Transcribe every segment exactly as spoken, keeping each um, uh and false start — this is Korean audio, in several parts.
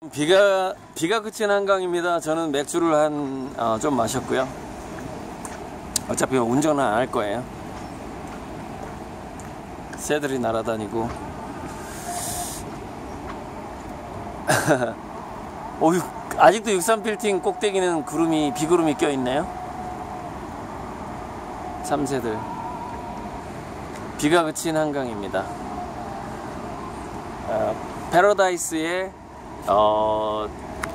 비가 비가 그친 한강입니다. 저는 맥주를 한 좀 어, 마셨고요. 어차피 운전은 안 할 거예요. 새들이 날아다니고. 오, 아직도 육십삼 빌딩 꼭대기는 구름이 비구름이 껴 있네요. 참새들. 비가 그친 한강입니다. 어, 패러다이스의 어,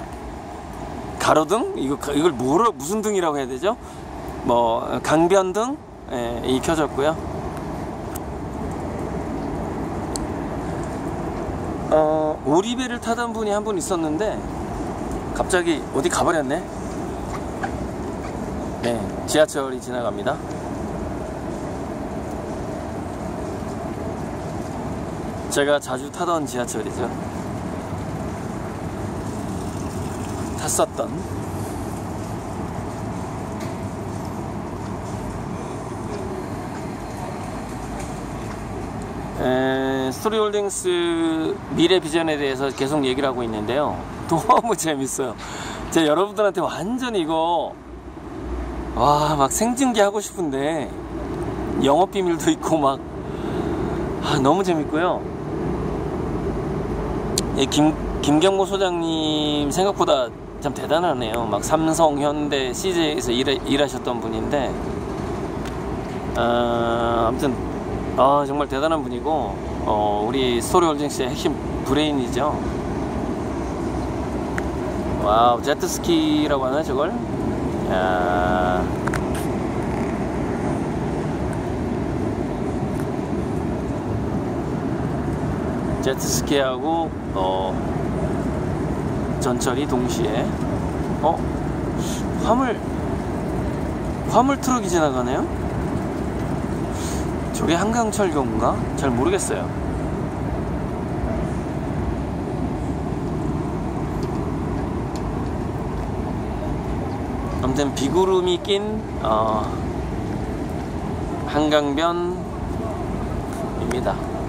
가로등? 이거, 이걸 뭐라, 무슨 등이라고 해야 되죠? 뭐, 강변등? 예, 이 켜졌고요. 어, 오리배를 타던 분이 한 분 있었는데, 갑자기 어디 가버렸네? 네, 지하철이 지나갑니다. 제가 자주 타던 지하철이죠. 탔었던. 에, 스토리홀딩스 미래 비전에 대해서 계속 얘기를 하고 있는데요. 너무 재밌어요. 제가 여러분들한테 완전 이거 와, 막 생중계 하고 싶은데 영업 비밀도 있고 막 아, 너무 재밌고요. 예, 김, 김경모 소장님 생각보다 참 대단하네요. 막 삼성, 현대, 씨제이에서 일하, 일하셨던 분인데 어, 아무튼 아, 정말 대단한 분이고 어, 우리 스토리홀딩스의 핵심 브레인이죠. 와우, 제트스키라고 하나 저걸? 야. 제트스키하고 어, 전철이 동시에 어? 화물 화물 트럭이 지나가네요? 저게 한강철도인가? 잘 모르겠어요. 아무튼 비구름이 낀 어, 한강변입니다.